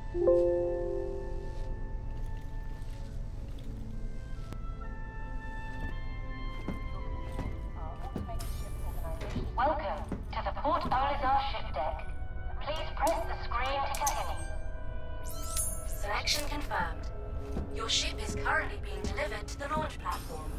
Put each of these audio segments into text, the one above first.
Welcome to the Port Olisar ship deck. Please press the screen to continue. Selection confirmed. Your ship is currently being delivered to the launch platform.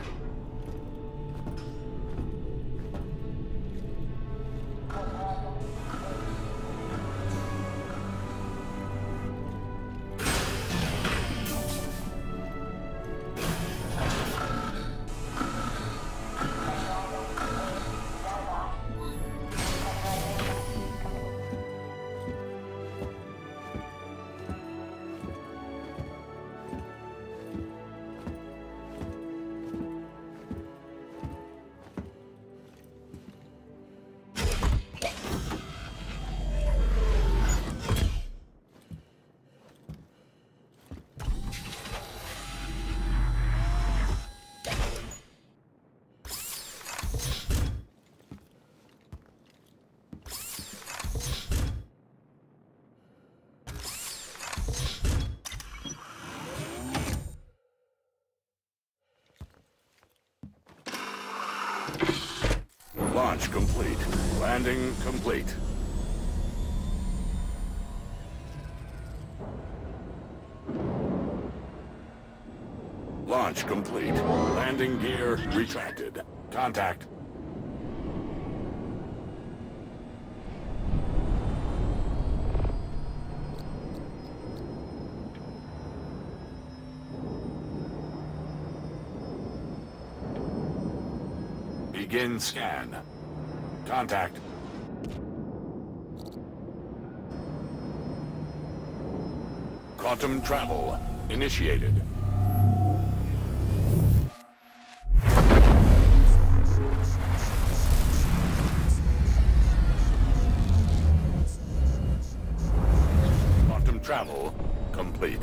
Launch complete. Landing complete. Launch complete. Landing gear retracted. Contact. Begin scan. Contact. Quantum travel initiated. Quantum travel complete.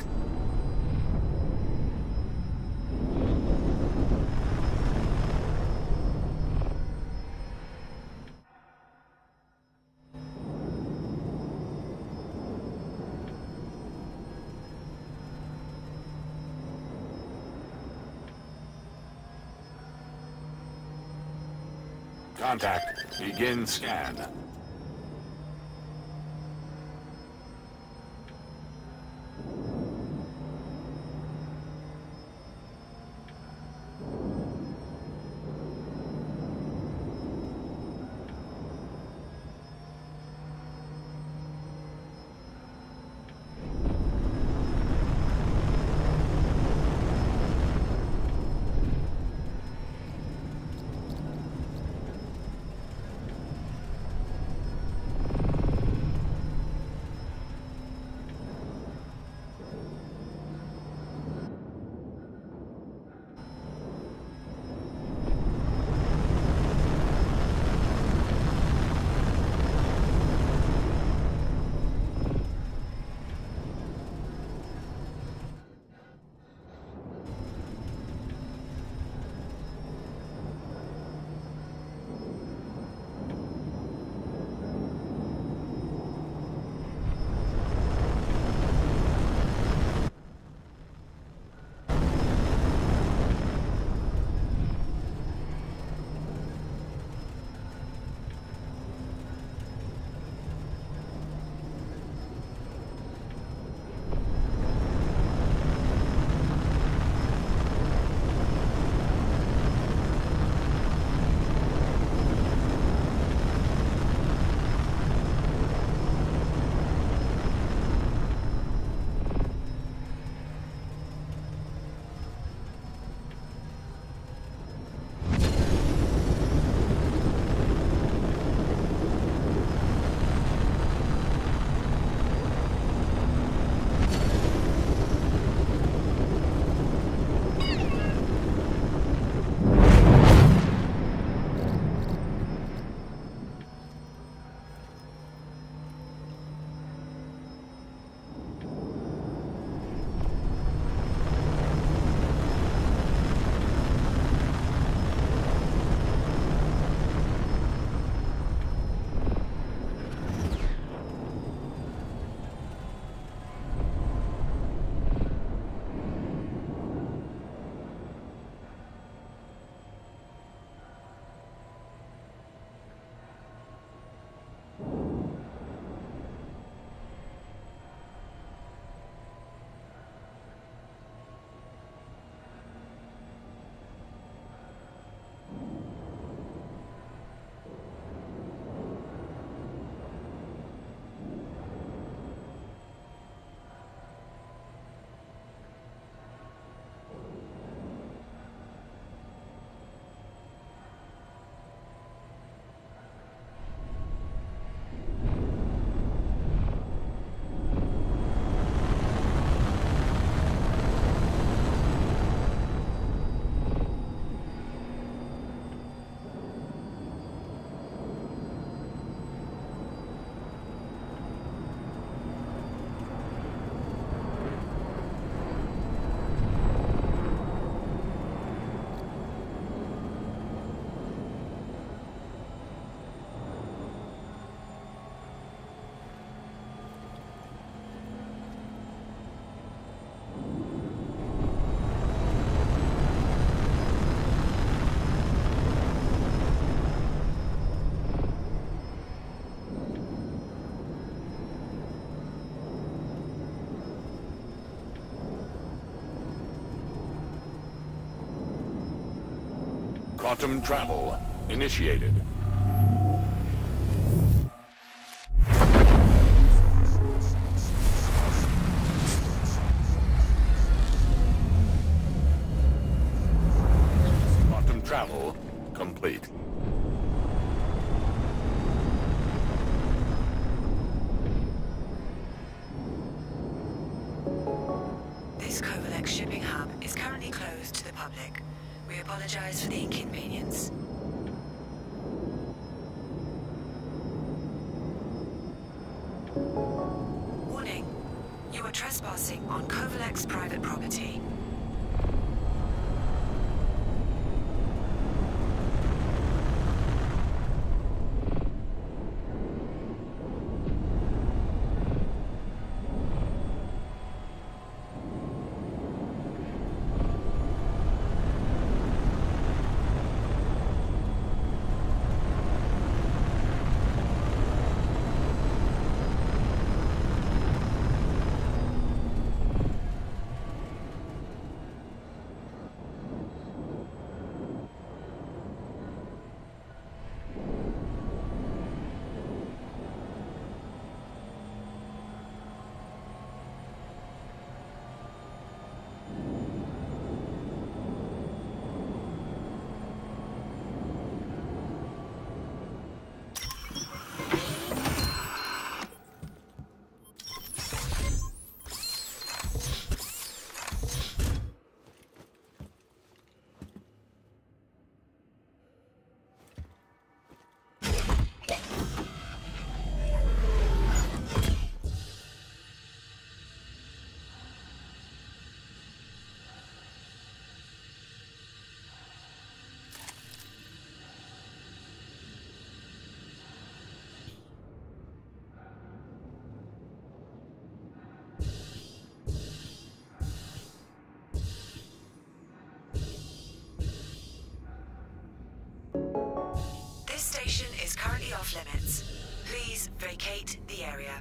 Contact. Begin scan. Quantum travel initiated. Quantum travel complete. This Kovalex shipping hub is currently closed to the public. We apologize for the inconvenience. Warning. You are trespassing on Kovalex private property. This station is currently off limits. Please vacate the area.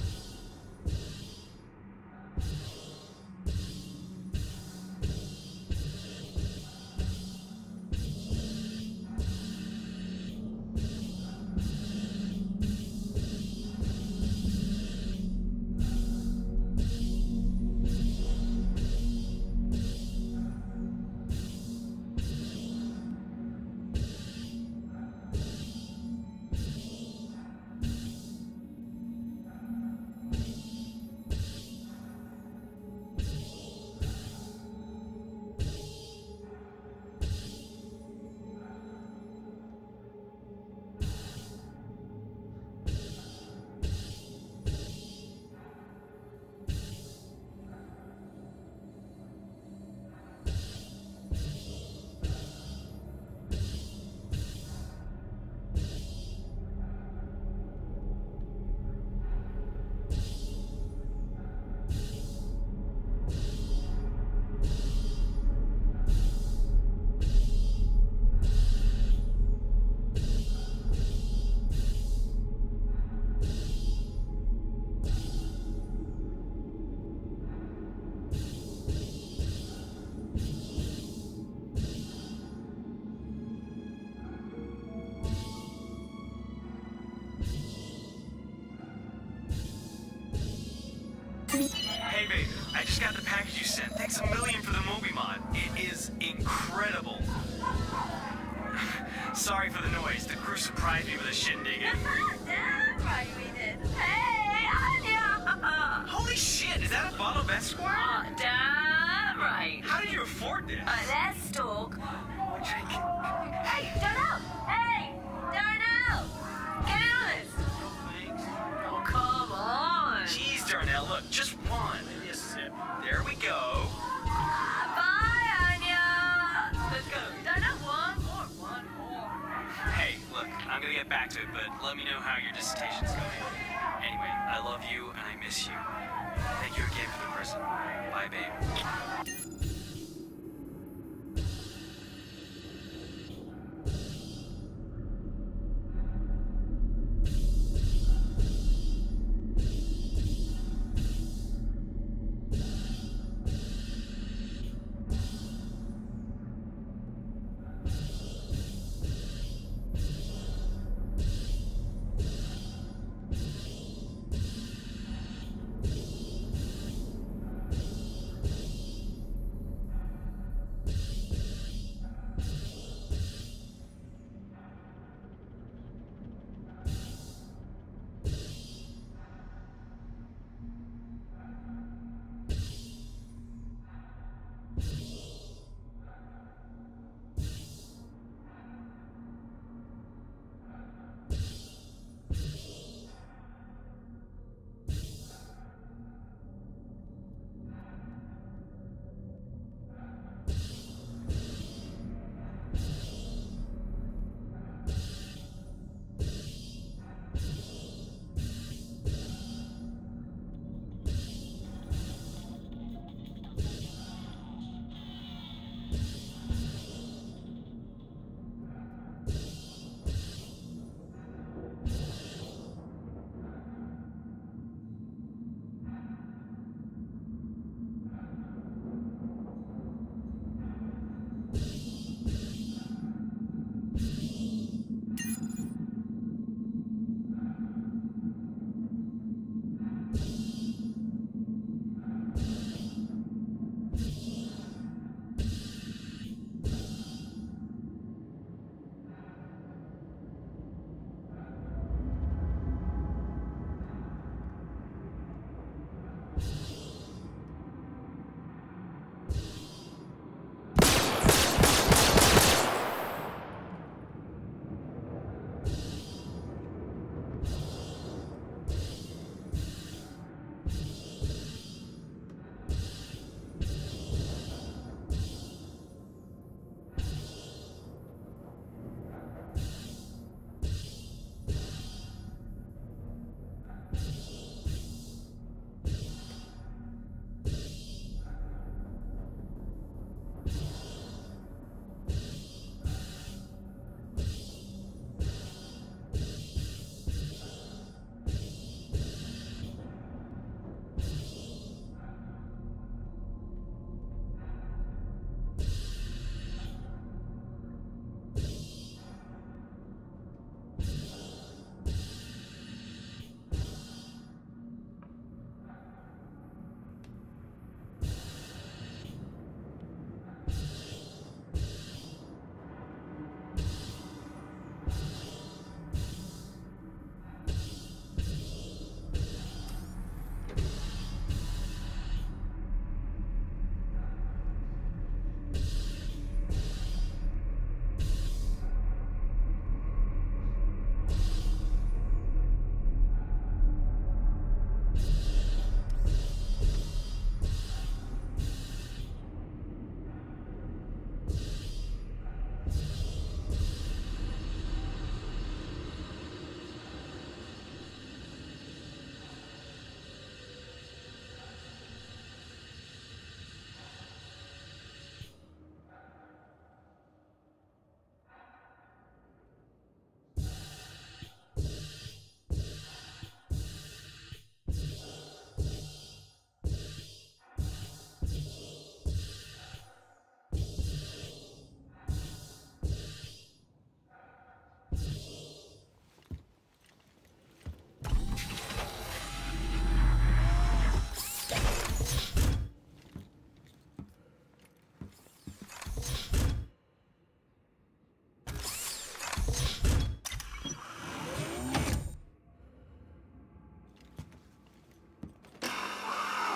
Hey babe, I just got the package you sent. Thanks a million for the Moby mod. It is incredible. Sorry for the noise. The crew surprised me with a shindig. Damn right we did. Hey, Anya! Holy shit, is that a bottle of Esquire? Oh, damn right. How did you afford this? Let's talk. Drink. Hey, Darnell! Hey, Darnell! Get in on this. Thanks. Oh, come on. Jeez, Darnell, look, just one. Maybe a sip. There we go. Bye, Anya. Let's go. Darnell, one more. Hey, look, I'm gonna get back to it, but let me know how your dissertation's going. Anyway, I love you and I miss you. Thank you again for the present. Bye, babe.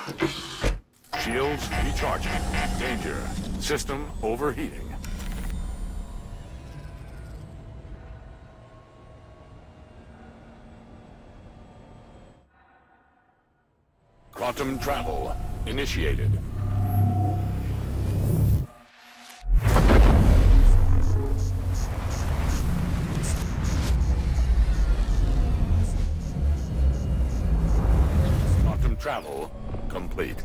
Shields recharging. Danger. System overheating. Quantum travel initiated. Quantum travel complete.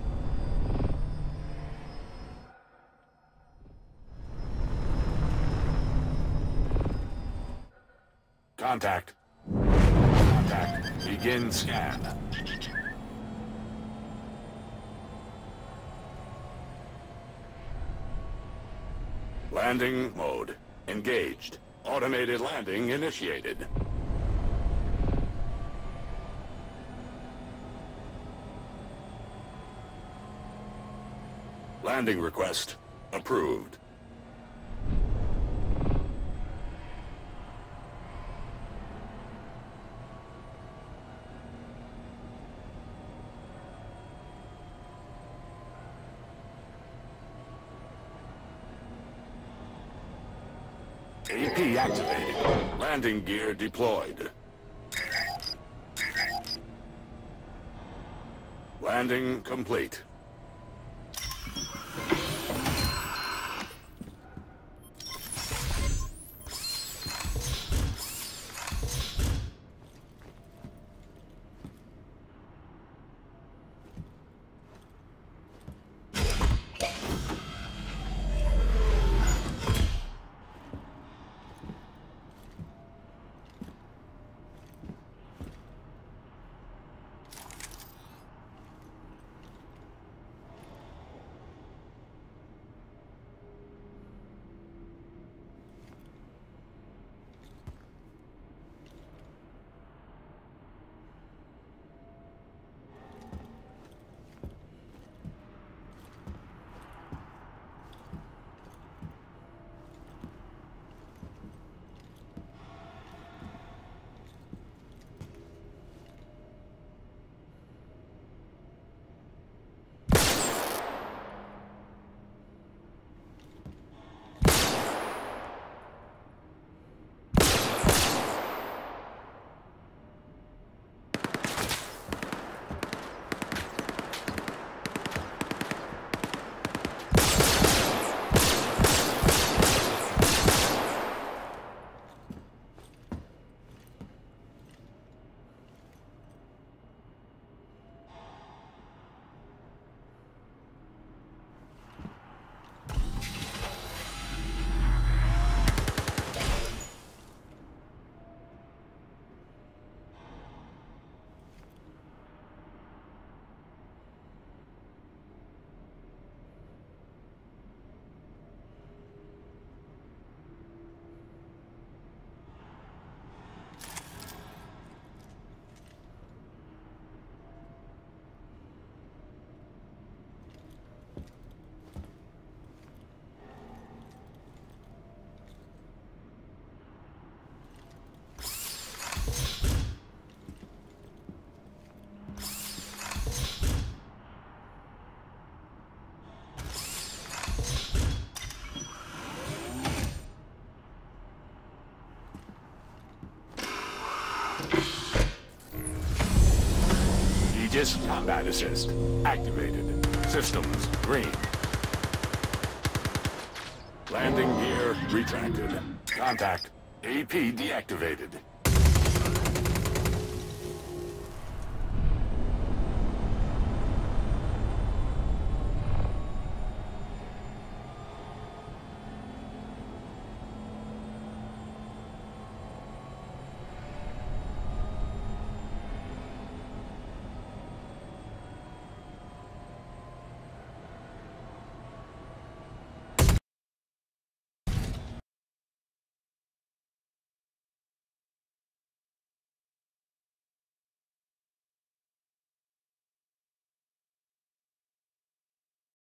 Contact. Contact. Begin scan. Landing mode engaged. Automated landing initiated. Landing request approved. AP activated. Landing gear deployed. Landing complete. Aegis combat assist activated. Systems green. Landing gear retracted. Contact. AP deactivated.